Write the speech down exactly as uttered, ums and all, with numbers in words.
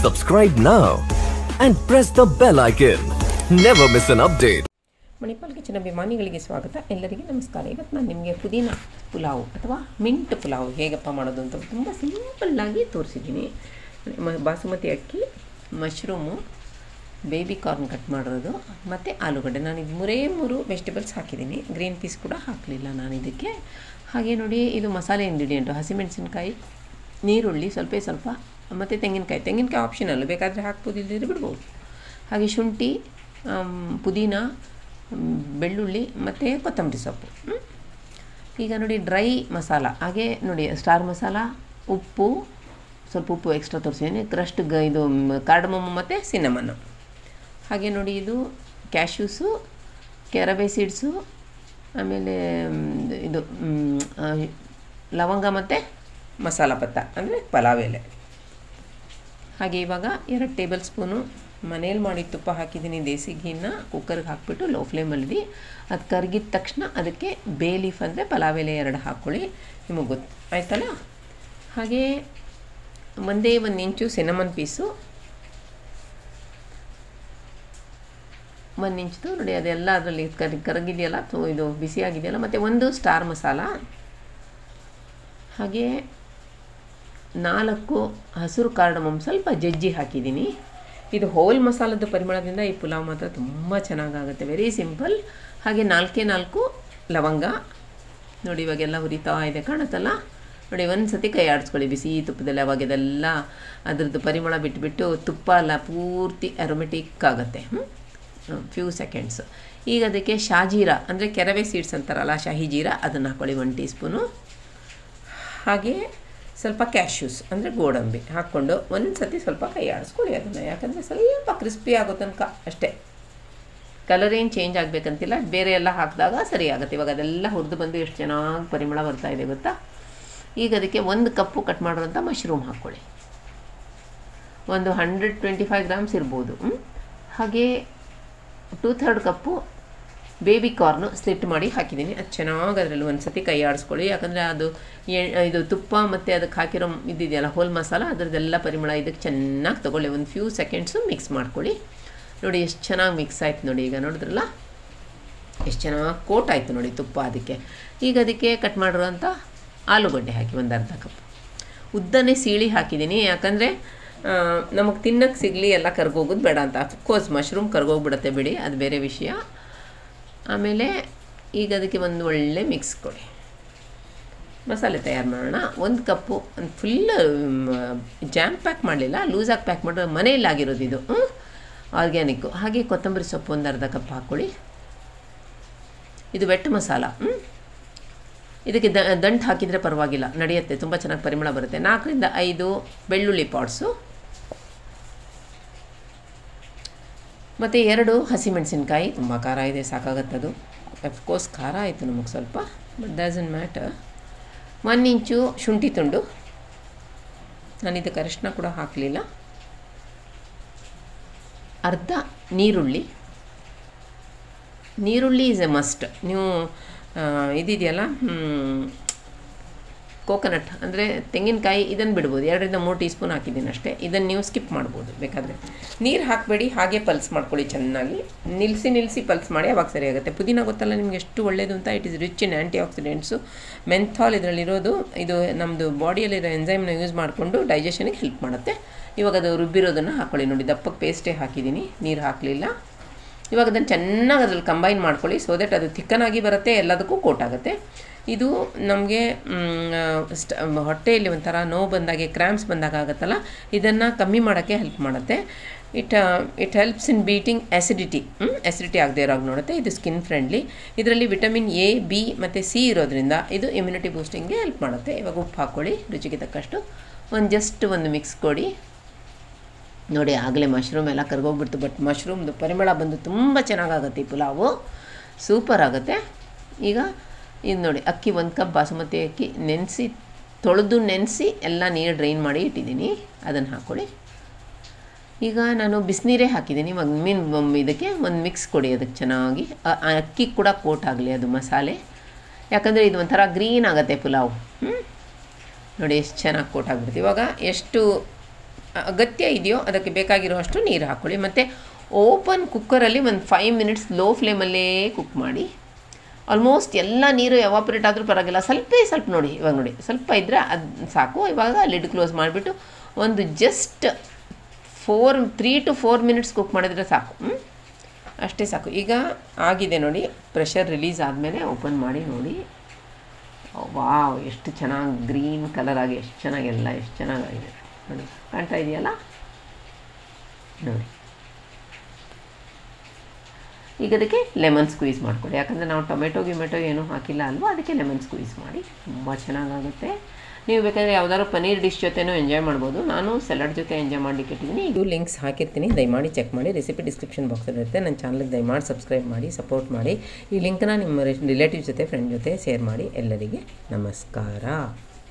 Subscribe now and press the bell icon. Never miss an update. Manipal kitchen ಅಭಿಮಾನಿಗಳಿಗೆ ಸ್ವಾಗತ. ಎಲ್ಲರಿಗೂ ನಮಸ್ಕಾರ. ಇವತ್ತು ನಾನು ನಿಮಗೆ ಪುದೀನ ಪುಲಾವ್ ಅಥವಾ ಮಿಂಟ್ ಪುಲಾವ್ ಹೇಗಪ್ಪ ಮಾಡೋದು ಅಂತ ತುಂಬ ಸಿಂಪಲ್ಲಾಗಿ ತೋರಿಸಿದ್ದೀನಿ. ಬಾಸುಮತಿ ಅಕ್ಕಿ, ಮಶ್ರೂಮು, ಬೇಬಿ ಕಾರ್ನ್ ಕಟ್ ಮಾಡಿರೋದು ಮತ್ತು ಆಲೂಗಡ್ಡೆ. ನಾನು ಇದು ಮೂರೇ ಮೂರು ವೆಜಿಟೇಬಲ್ಸ್ ಹಾಕಿದ್ದೀನಿ. ಗ್ರೀನ್ ಪೀಸ್ ಕೂಡ ಹಾಕಲಿಲ್ಲ ನಾನು ಇದಕ್ಕೆ. ಹಾಗೆ ನೋಡಿ, ಇದು ಮಸಾಲೆ ಇಂಗ್ರೀಡಿಯೆಂಟು: ಹಸಿಮೆಣಸಿನ್ಕಾಯಿ, ನೀರುಳ್ಳಿ ಸ್ವಲ್ಪ ಸ್ವಲ್ಪ, ಮತ್ತು ತೆಂಗಿನಕಾಯಿ. ತೆಂಗಿನಕಾಯಿ ಆಪ್ಷನಲ್, ಬೇಕಾದರೆ ಹಾಕ್ಬೋದು, ಇಲ್ಲದಿದ್ದರೆ ಬಿಡ್ಬೋದು. ಹಾಗೆ ಶುಂಠಿ, ಪುದೀನ, ಬೆಳ್ಳುಳ್ಳಿ ಮತ್ತು ಕೊತ್ತಂಬರಿ ಸೊಪ್ಪು. ಈಗ ನೋಡಿ ಡ್ರೈ ಮಸಾಲ, ಹಾಗೆ ನೋಡಿ ಸ್ಟಾರ್ ಮಸಾಲ, ಉಪ್ಪು, ಸ್ವಲ್ಪ ಉಪ್ಪು ಎಕ್ಸ್ಟ್ರಾ ತೋರಿಸಿದ್ದೀನಿ, ಕ್ರಸ್ಟ್ ಗ ಇದು ಕಾರ್ಡಮಮ್ ಮತ್ತು ಸಿನ್ನಮನ್ನು. ಹಾಗೆ ನೋಡಿ ಇದು ಕ್ಯಾಶ್ಯೂಸು, ಕೆರವೆ ಸೀಡ್ಸು, ಆಮೇಲೆ ಇದು ಲವಂಗ ಮತ್ತು ಮಸಾಲ ಪತ್ತ ಅಂದರೆ ಪಲಾವ್ ಎಲೆ. ಹಾಗೆ ಇವಾಗ ಎರಡು ಟೇಬಲ್ ಸ್ಪೂನು ಮನೇಲಿ ಮಾಡಿ ತುಪ್ಪ ಹಾಕಿದ್ದೀನಿ. ದೇಸಿ ಘೀನ ಕುಕ್ಕರ್ಗೆ ಹಾಕಿಬಿಟ್ಟು ಲೋ ಫ್ಲೇಮಲ್ಲಿ ಅದು ಕರಗಿದ ತಕ್ಷಣ ಅದಕ್ಕೆ ಬೇ ಲೀಫ್ ಅಂದರೆ ಪಲಾವ್ ಎಲೆ ಎರಡು ಹಾಕ್ಕೊಳ್ಳಿ, ನಿಮಗೆ ಗೊತ್ತು ಆಯ್ತಲ್ಲ. ಹಾಗೆ ಒಂದೇ ಒಂದು ಇಂಚು ಸಿನಮನ್ ಪೀಸು, ಒಂದು ಇಂಚ್ದು ನೋಡಿ ಅದೆಲ್ಲ ಅದರಲ್ಲಿ ಕರ್ ಕರಗಿದೆಯಲ್ಲ, ಇದು ಬಿಸಿಯಾಗಿದೆಯಲ್ಲ. ಮತ್ತು ಒಂದು ಸ್ಟಾರ್ ಮಸಾಲ, ಹಾಗೆ ನಾಲ್ಕು ಹಸಿರು ಕಾರ್ಡಮಮ್ ಸ್ವಲ್ಪ ಜಜ್ಜಿ ಹಾಕಿದ್ದೀನಿ. ಇದು ಹೋಲ್ ಮಸಾಲದ ಪರಿಮಳದಿಂದ ಈ ಪುಲಾವ್ ಮಾತ್ರ ತುಂಬ ಚೆನ್ನಾಗಾಗುತ್ತೆ, ವೆರಿ ಸಿಂಪಲ್. ಹಾಗೆ ನಾಲ್ಕೇ ನಾಲ್ಕು ಲವಂಗ ನೋಡಿ, ಇವಾಗೆಲ್ಲ ಹುರಿತಾ ಇದೆ ಕಾಣುತ್ತಲ್ಲ. ನೋಡಿ ಒಂದು ಸತಿ ಕೈ ಆಡಿಸ್ಕೊಳ್ಳಿ ಬಿಸಿ ತುಪ್ಪದಲ್ಲಿ, ಅವಾಗ ಇದೆಲ್ಲ ಅದರದ್ದು ಪರಿಮಳ ಬಿಟ್ಟುಬಿಟ್ಟು ತುಪ್ಪ ಎಲ್ಲ ಪೂರ್ತಿ ಅರೋಮೆಟಿಕ್ ಆಗುತ್ತೆ. Few seconds. ಈಗ ಅದಕ್ಕೆ ಶಾಜೀರ ಅಂದರೆ ಕೆರವೆ ಸೀಡ್ಸ್ ಅಂತಾರಲ್ಲ, ಶಾಹಿ ಜೀರ, ಅದನ್ನು ಹಾಕ್ಕೊಳ್ಳಿ ಒಂದು ಟೀ ಸ್ಪೂನು. ಹಾಗೆ ಸ್ವಲ್ಪ ಕ್ಯಾಶ್ಯೂಸ್ ಅಂದರೆ ಗೋಡಂಬಿ ಹಾಕ್ಕೊಂಡು ಒಂದು ಸತಿ ಸ್ವಲ್ಪ ಕೈ ಆಡಿಸ್ಕೊಳ್ಳಿ ಅದನ್ನು, ಯಾಕಂದರೆ ಸ್ವಲ್ಪ ಕ್ರಿಸ್ಪಿ ಆಗೋ ತನಕ ಅಷ್ಟೇ. ಕಲರ್ ಏನು ಚೇಂಜ್ ಆಗಬೇಕಂತಿಲ್ಲ, ಬೇರೆ ಎಲ್ಲ ಹಾಕಿದಾಗ ಸರಿ ಆಗುತ್ತೆ. ಇವಾಗ ಅದೆಲ್ಲ ಹುರಿದು ಬಂದು ಎಷ್ಟು ಚೆನ್ನಾಗಿ ಪರಿಮಳ ಬರ್ತಾ ಇದೆ ಗೊತ್ತಾ. ಈಗ ಅದಕ್ಕೆ ಒಂದು ಕಪ್ಪು ಕಟ್ ಮಾಡಿರೋಂಥ ಮಶ್ರೂಮ್ ಹಾಕ್ಕೊಳ್ಳಿ, ಒಂದು ಹಂಡ್ರೆಡ್ ಟ್ವೆಂಟಿ ಫೈವ್ ಗ್ರಾಮ್ಸ್ ಇರ್ಬೋದು. ಹಾಗೆ two third cup baby corn slit ಮಾಡಿ ಹಾಕಿದ್ದೀನಿ. ಅದು ಚೆನ್ನಾಗಿ ಅದರಲ್ಲಿ ಒಂದು ಸತಿ ಕೈ ಆಡಿಸ್ಕೊಳ್ಳಿ, ಯಾಕಂದರೆ ಅದು ಇದು ತುಪ್ಪ ಮತ್ತು ಅದಕ್ಕೆ ಹಾಕಿರೋ ಇದ್ದಿದೆಯಲ್ಲ ಹೋಲ್ ಮಸಾಲ, ಅದರದ್ದೆಲ್ಲ ಪರಿಮಳ ಇದಕ್ಕೆ ಚೆನ್ನಾಗಿ ತೊಗೊಳ್ಳಿ. ಒಂದು ಫ್ಯೂ ಸೆಕೆಂಡ್ಸು ಮಿಕ್ಸ್ ಮಾಡ್ಕೊಳ್ಳಿ. ನೋಡಿ ಎಷ್ಟು ಚೆನ್ನಾಗಿ ಮಿಕ್ಸ್ ಆಯ್ತು ನೋಡಿ, ಈಗ ನೋಡಿದ್ರಲ್ಲ ಎಷ್ಟು ಚೆನ್ನಾಗಿ ಕೋಟ್ ಆಯಿತು ನೋಡಿ ತುಪ್ಪ ಅದಕ್ಕೆ. ಈಗ ಅದಕ್ಕೆ ಕಟ್ ಮಾಡಿರೋಂಥ ಆಲೂಗಡ್ಡೆ ಹಾಕಿ ಒಂದು ಅರ್ಧ ಕಪ್ ಉದ್ದನೇ ಸೀಳಿ ಹಾಕಿದ್ದೀನಿ, ಯಾಕಂದರೆ ನಮಗೆ ತಿನ್ನಕ್ಕೆ ಸಿಗಲಿ, ಎಲ್ಲ ಕರ್ಗೋಗೋದು ಬೇಡ ಅಂತ. ಅಫ್ಕೋರ್ಸ್ ಮಶ್ರೂಮ್ ಕರ್ಗೋಗ್ಬಿಡುತ್ತೆ ಬಿಡಿ, ಅದು ಬೇರೆ ವಿಷಯ. ಆಮೇಲೆ ಈಗ ಅದಕ್ಕೆ ಒಂದು ಒಳ್ಳೆ ಮಿಕ್ಸ್ ಕೊಡಿ. ಮಸಾಲೆ ತಯಾರು ಮಾಡೋಣ. ಒಂದು ಕಪ್ಪು ಒಂದು ಫುಲ್ ಜಾಮ್ ಪ್ಯಾಕ್ ಮಾಡಲಿಲ್ಲ, ಲೂಸಾಗಿ ಪ್ಯಾಕ್ ಮಾಡಿರೋ ಮನೆಯಲ್ಲಿ ಆಗಿರೋದು ಇದು, ಆರ್ಗ್ಯಾನಿಕ್ಕು. ಹಾಗೆ ಕೊತ್ತಂಬರಿ ಸೊಪ್ಪು ಒಂದು ಅರ್ಧ ಕಪ್ ಹಾಕ್ಕೊಳ್ಳಿ. ಇದು ವೆಟ್ ಮಸಾಲ, ಇದಕ್ಕೆ ದ ದಂಟು ಹಾಕಿದರೆ ಪರವಾಗಿಲ್ಲ, ನಡೆಯುತ್ತೆ, ತುಂಬ ಚೆನ್ನಾಗಿ ಪರಿಮಳ ಬರುತ್ತೆ. ನಾಲ್ಕರಿಂದ ಐದು ಬೆಳ್ಳುಳ್ಳಿ ಪಾಟ್ಸು ಮತ್ತು ಎರಡು ಹಸಿಮೆಣಸಿನ್ಕಾಯಿ. ತುಂಬ ಖಾರ ಇದೆ, ಸಾಕಾಗತ್ತದು. ಅಫ್ಕೋರ್ಸ್ ಖಾರ ಆಯಿತು ನಮಗೆ ಸ್ವಲ್ಪ, ಬಟ್ ಡಸಂಟ್ ಮ್ಯಾಟರ್. ಒಂದು ಇಂಚು ಶುಂಠಿ ತುಂಡು, ನಾನು ಇದಕ್ಕೆ ಅರಿಶಿನ ಕೂಡ ಹಾಕಲಿಲ್ಲ. ಅರ್ಧ ನೀರುಳ್ಳಿ. ನೀರುಳ್ಳಿ ಈಸ್ ಎ ಮಸ್ಟ್. ನೀವು ಇದಿದೆಯಲ್ಲ ಕೋಕೋನಟ್ ಅಂದರೆ ತೆಂಗಿನಕಾಯಿ, ಇದನ್ನು ಬಿಡ್ಬೋದು. ಎರಡರಿಂದ ಮೂರು ಟೀ ಸ್ಪೂನ್ ಹಾಕಿದ್ದೀನಿ ಅಷ್ಟೇ. ಇದನ್ನು ನೀವು ಸ್ಕಿಪ್ ಮಾಡ್ಬೋದು ಬೇಕಾದರೆ. ನೀರು ಹಾಕಬೇಡಿ, ಹಾಗೆ ಪಲ್ಸ್ ಮಾಡ್ಕೊಳ್ಳಿ ಚೆನ್ನಾಗಿ. ನಿಲ್ಲಿಸಿ ನಿಲ್ಲಿಸಿ ಪಲ್ಸ್ ಮಾಡಿ, ಅವಾಗ ಸರಿಯಾಗುತ್ತೆ. ಪುದೀನ ಗೊತ್ತಲ್ಲ ನಿಮಗೆ ಎಷ್ಟು ಒಳ್ಳೆಯದು ಅಂತ. It is rich in antioxidants. Menthol ಇದರಲ್ಲಿರೋದು, ಇದು ನಮ್ಮದು ಬಾಡಿಯಲ್ಲಿರೋ ಎಂಜೈಮ್ನ ಯೂಸ್ ಮಾಡಿಕೊಂಡು ಡೈಜೆಷನಿಗೆ ಹೆಲ್ಪ್ ಮಾಡುತ್ತೆ. ಇವಾಗ ಅದು ರುಬ್ಬಿರೋದನ್ನು ಹಾಕ್ಕೊಳ್ಳಿ. ನೋಡಿ ದಪ್ಪಕ್ಕೆ ಪೇಸ್ಟೇ ಹಾಕಿದ್ದೀನಿ, ನೀರು ಹಾಕಲಿಲ್ಲ. ಇವಾಗ ಅದನ್ನು ಚೆನ್ನಾಗಿ ಅದ್ರಲ್ಲಿ ಕಂಬೈನ್ ಮಾಡ್ಕೊಳ್ಳಿ, ಸೊ ದಟ್ ಅದು ಥಿಕ್ಕನಾಗಿ ಬರುತ್ತೆ, ಎಲ್ಲದಕ್ಕೂ ಕೋಟ್ ಆಗುತ್ತೆ. ಇದು ನಮಗೆ ಸ್ಟ್ ಹೊಟ್ಟೆಯಲ್ಲಿ ಒಂಥರ ನೋವು ಬಂದಾಗೆ, ಕ್ರ್ಯಾಂಪ್ಸ್ ಬಂದಾಗ ಆಗುತ್ತಲ್ಲ, ಇದನ್ನು ಕಮ್ಮಿ ಮಾಡೋಕ್ಕೆ ಹೆಲ್ಪ್ ಮಾಡುತ್ತೆ. It it helps in beating acidity, acidity ಆಗದೆ ಇರೋವಾಗ ನೋಡುತ್ತೆ. ಇದು ಸ್ಕಿನ್ ಫ್ರೆಂಡ್ಲಿ. ಇದರಲ್ಲಿ ವಿಟಮಿನ್ ಎ, ಬಿ ಮತ್ತು ಸಿ ಇರೋದ್ರಿಂದ ಇದು ಇಮ್ಯುನಿಟಿ ಬೂಸ್ಟಿಂಗ್ಗೆ ಹೆಲ್ಪ್ ಮಾಡುತ್ತೆ. ಇವಾಗ ಉಪ್ಪು ಹಾಕ್ಕೊಳ್ಳಿ ರುಚಿಗೆ ತಕ್ಕಷ್ಟು. ಒಂದು ಜಸ್ಟ್ ಒಂದು ಮಿಕ್ಸ್ ಕೊಡಿ. ನೋಡಿ ಆಗಲೇ ಮಶ್ರೂಮ್ ಎಲ್ಲ ಕರ್ಗೋಗ್ಬಿಡ್ತು, ಬಟ್ ಮಶ್ರೂಮ್ದು ಪರಿಮಳ ಬಂದು ತುಂಬ ಚೆನ್ನಾಗಾಗುತ್ತೆ ಈ ಪುಲಾವು, ಸೂಪರ್ ಆಗುತ್ತೆ. ಈಗ ಇದು ನೋಡಿ ಅಕ್ಕಿ, ಒಂದು ಕಪ್ ಬಾಸುಮತಿ ಅಕ್ಕಿ ನೆನೆಸಿ, ತೊಳೆದು ನೆನೆಸಿ ಎಲ್ಲ ನೀರು ಡ್ರೈನ್ ಮಾಡಿ ಇಟ್ಟಿದ್ದೀನಿ, ಅದನ್ನು ಹಾಕ್ಕೊಳ್ಳಿ. ಈಗ ನಾನು ಬಿಸಿನೀರೇ ಹಾಕಿದ್ದೀನಿ. ಇವಾಗ ಮೀನು ಇದಕ್ಕೆ ಒಂದು ಮಿಕ್ಸ್ ಕೊಡಿ ಅದಕ್ಕೆ ಚೆನ್ನಾಗಿ. ಅಕ್ಕಿ ಕೂಡ ಕೋಟ್ ಆಗಲಿ ಅದು ಮಸಾಲೆ, ಯಾಕಂದರೆ ಇದು ಒಂಥರ ಗ್ರೀನ್ ಆಗುತ್ತೆ ಪುಲಾವ್. ನೋಡಿ ಎಷ್ಟು ಚೆನ್ನಾಗಿ ಕೋಟ್ ಆಗಿಬಿಡ್ತು. ಇವಾಗ ಎಷ್ಟು ಅಗತ್ಯ ಇದೆಯೋ ಅದಕ್ಕೆ ಬೇಕಾಗಿರೋಷ್ಟು ನೀರು ಹಾಕ್ಕೊಳ್ಳಿ. ಮತ್ತು ಓಪನ್ ಕುಕ್ಕರಲ್ಲಿ ಒಂದು ಫೈವ್ ಮಿನಿಟ್ಸ್ ಲೋ ಫ್ಲೇಮಲ್ಲೇ ಕುಕ್ ಮಾಡಿ. ಆಲ್ಮೋಸ್ಟ್ ಎಲ್ಲ ನೀರು ಎವಾಪ್ರೇಟ್ ಆದರೂ ಪರವಾಗಿಲ್ಲ, ಸ್ವಲ್ಪ ಸ್ವಲ್ಪ ನೋಡಿ, ಇವಾಗ ನೋಡಿ ಸ್ವಲ್ಪ ಇದ್ದರೆ ಅದು ಸಾಕು. ಇವಾಗ ಲಿಡ್ ಕ್ಲೋಸ್ ಮಾಡಿಬಿಟ್ಟು ಒಂದು just four three to four minutes cook ಮಾಡಿದರೆ ಸಾಕು, ಅಷ್ಟೇ ಸಾಕು. ಈಗ ಆಗಿದೆ ನೋಡಿ, ಪ್ರೆಷರ್ ರಿಲೀಸ್ ಆದಮೇಲೆ ಓಪನ್ ಮಾಡಿ ನೋಡಿ. ವಾವ್, ಎಷ್ಟು ಚೆನ್ನಾಗಿ ಗ್ರೀನ್ ಕಲರ್ ಆಗಿ ಎಷ್ಟು ಚೆನ್ನಾಗೆಲ್ಲ ಎಷ್ಟು ಚೆನ್ನಾಗಿದೆ ನೋಡಿ, ಕಾಣ್ತಾ ಇದೆಯಲ್ಲ ನೋಡಿ. ಈಗ ಅದಕ್ಕೆ ಲೆಮನ್ ಸ್ಕ್ವೀಸ್ ಮಾಡಿಕೊಡಿ, ಯಾಕಂದರೆ ನಾವು ಟೊಮೆಟೊ ಗಿಮೆಟೊ ಏನೂ ಹಾಕಿಲ್ಲ ಅಲ್ವಾ, ಅದಕ್ಕೆ ಲೆಮನ್ ಸ್ಕ್ವೀಸ್ ಮಾಡಿ, ತುಂಬ ಚೆನ್ನಾಗಾಗುತ್ತೆ. ನೀವು ಬೇಕಾದರೆ ಯಾವುದಾದ್ರು ಪನ್ನೀರ್ ಡಿಶ್ ಜೊತೆನೂ ಎಂಜಾಯ್ ಮಾಡ್ಬೋದು. ನಾನು ಸಲಾಡ್ ಜೊತೆ ಎಂಜಾಯ್ ಮಾಡಲಿಕ್ಕೆ ಇಟ್ಟಿದ್ದೀನಿ. ಇದು ಲಿಂಕ್ಸ್ ಹಾಕಿರ್ತೀನಿ, ದಯಮಾಡಿ ಚೆಕ್ ಮಾಡಿ. ರೆಸಿಪಿ ಡಿಸ್ಕ್ರಿಪ್ಷನ್ ಬಾಕ್ಸಲ್ಲಿ ಇರುತ್ತೆ. ನನ್ನ ಚಾನಲ್ಗೆ ದಯಮಾಡಿ ಸಬ್ಸ್ಕ್ರೈಬ್ ಮಾಡಿ, ಸಪೋರ್ಟ್ ಮಾಡಿ. ಈ ಲಿಂಕ್ನ ನಿಮ್ಮ ರಿಲೇಟಿವ್ ಜೊತೆ ಫ್ರೆಂಡ್ ಜೊತೆ ಶೇರ್ ಮಾಡಿ. ಎಲ್ಲರಿಗೆ ನಮಸ್ಕಾರ.